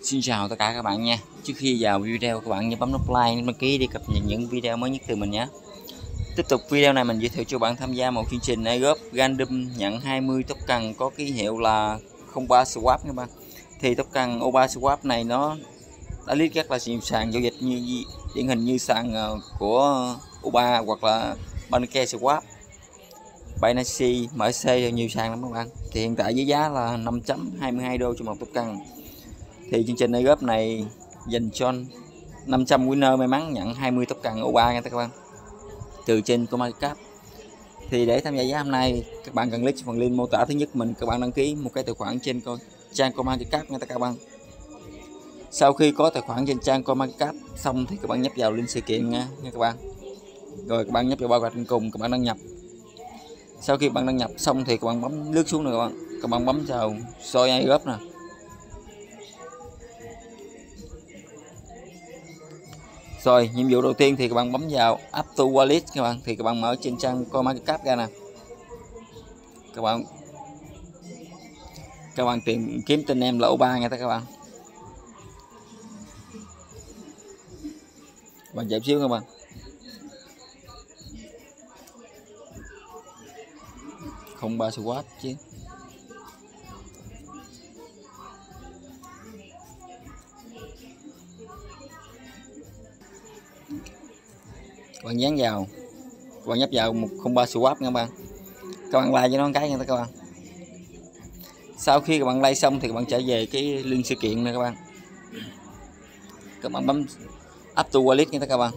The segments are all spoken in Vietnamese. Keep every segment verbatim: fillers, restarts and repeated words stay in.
Xin chào tất cả các bạn nha. Trước khi vào video, các bạn nhớ bấm nút like, đăng ký để cập nhật những video mới nhất từ mình nhé. Tiếp tục video này mình giới thiệu cho bạn tham gia một chương trình airdrop random nhận hai mươi token có ký hiệu là không ba swap các bạn. Thì token o ba swap này nó đã list rất là nhiều sàn giao dịch như điển hình như sàn của o ba hoặc là Pancake Swap, Binance, em xê, nhiều sàn lắm các bạn. Thì hiện tại với giá là năm phẩy hai mươi hai đô cho một token. Thì chương trình airdrop này dành cho năm trăm winner may mắn nhận hai mươi token o ba nha các bạn, từ trên CoinMarketCap. Thì để tham gia giá hôm nay, các bạn cần click phần link mô tả thứ nhất mình, các bạn đăng ký một cái tài khoản trên trang CoinMarketCap nha các bạn. Sau khi có tài khoản trên trang CoinMarketCap xong thì các bạn nhấp vào link sự kiện nha, nha các bạn. Rồi các bạn nhấp vào bao gạch trên cùng, các bạn đăng nhập. Sau khi bạn đăng nhập xong thì các bạn bấm lướt xuống nữa các bạn. Các bạn bấm vào soi airdrop nè. Rồi nhiệm vụ đầu tiên thì các bạn bấm vào Add to Wallet các bạn, thì các bạn mở trên trang CoinMarketCap ra nè. Các bạn các bạn tìm kiếm tên em là o ba nha các bạn. Bạn chạy xíu các bạn. Không ba swap chứ. Các bạn dán vào, các bạn nhấp vào một không ba swap nha các bạn. Các bạn like cho nó một cái nha các bạn. Sau khi các bạn like xong thì các bạn trở về cái link sự kiện này các bạn. Các bạn bấm Add to Wallet nha các bạn.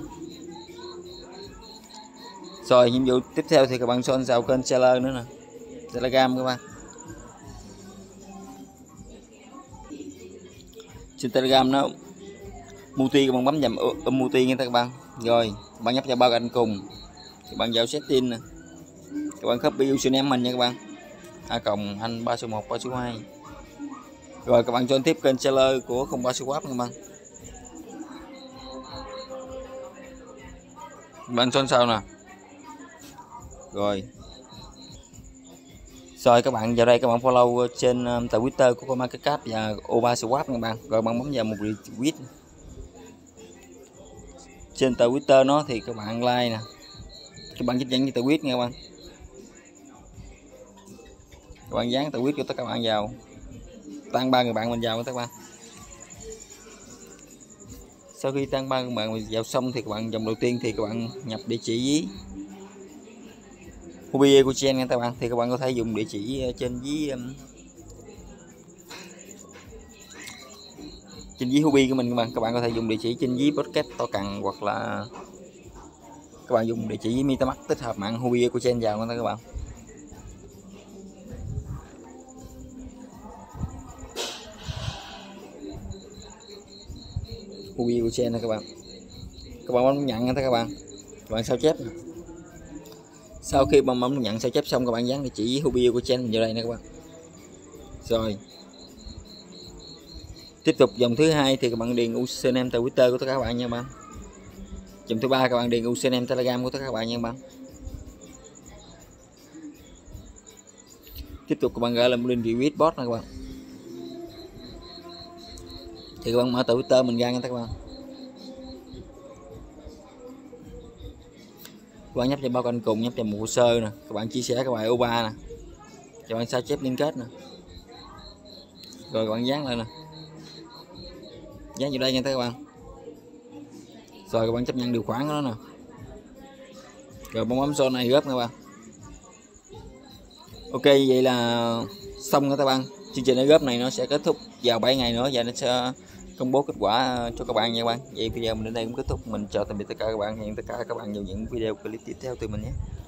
Rồi nhiệm vụ tiếp theo thì các bạn join vào kênh seller nữa nè, Telegram các bạn. Trên Telegram nó multi, các bạn bấm vào um, multi nha các bạn. Rồi các bạn nhấp vào bao gạch cùng, các bạn vào setting nè, các bạn copy username mình nha các bạn, a cộng anh ba số một ba số hai. Rồi các bạn join tiếp kênh seller của không ba swap các bạn. Bạn join sau nè. Rồi rồi các bạn vào đây, các bạn follow trên um, tại Twitter của CoinMarketCap và o ba swap các bạn. Rồi bạn bấm vào một retweet trên tờ Twitter nó thì các bạn like nè, các bạn chích dẫn như tờ tweet nha các bạn. Các bạn dán tờ tweet của tất cả các bạn vào, tăng ba người bạn mình vào các bạn. Sau khi tăng ba người bạn mình vào xong thì các bạn dòng đầu tiên thì các bạn nhập địa chỉ ví Huobi EcoChain nha các bạn. Thì các bạn có thể dùng địa chỉ trên ví um, trên ví Huobi của mình các bạn. Các bạn có thể dùng địa chỉ trên ví podcast token hoặc là các bạn dùng địa chỉ ví MetaMask tích hợp mạng Huobi EcoChain vào các bạn. Huobi EcoChain này các bạn. Các bạn bấm nhận nha các bạn. Các bạn sao chép nè. Sau khi bấm bấm nhận sao chép xong, các bạn dán địa chỉ Huobi EcoChain vào đây nè các bạn. Rồi tiếp tục dòng thứ hai thì các bạn điền username tại Twitter của tất cả các bạn nha các bạn. Dòng thứ ba các bạn điền username Telegram của tất cả các bạn nha các bạn. Tiếp tục các bạn gửi lên link retweet bot nè các bạn. Thì các bạn mở tại Twitter mình ra nha các bạn. Các bạn nhấp vào bao quanh cùng, nhấp vào một hồ sơ nè, các bạn chia sẻ các bài o ba nè, các bạn sao chép liên kết nè, rồi các bạn dán lên nè, dán vào đây nha các bạn. Rồi các bạn chấp nhận điều khoản của nó nè, rồi bấm bấm son này góp các bạn. Ok, vậy là xong rồi các bạn. Chương trình góp này nó sẽ kết thúc vào bảy ngày nữa và nó sẽ công bố kết quả cho các bạn nha các bạn. Vậy video mình đến đây cũng kết thúc. Mình chào tạm biệt tất cả các bạn, hẹn tất cả các bạn vào những video clip tiếp theo từ mình nhé.